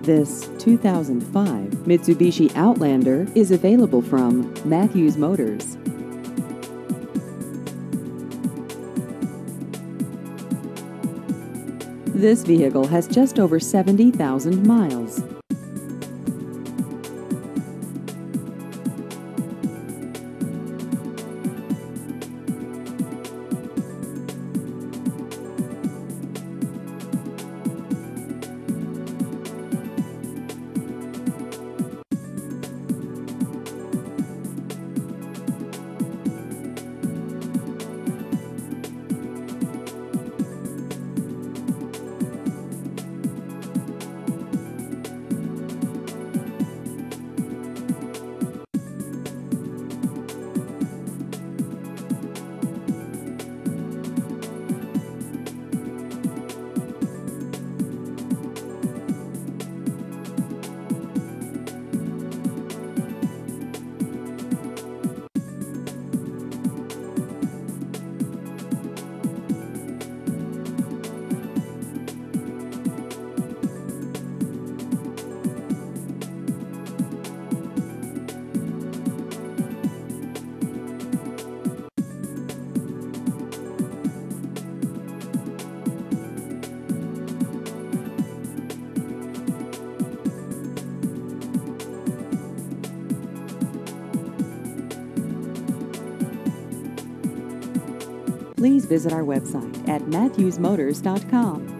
This 2005 Mitsubishi Outlander is available from Matthews Motors. This vehicle has just over 70,000 miles. Please visit our website at matthewsmotors.com.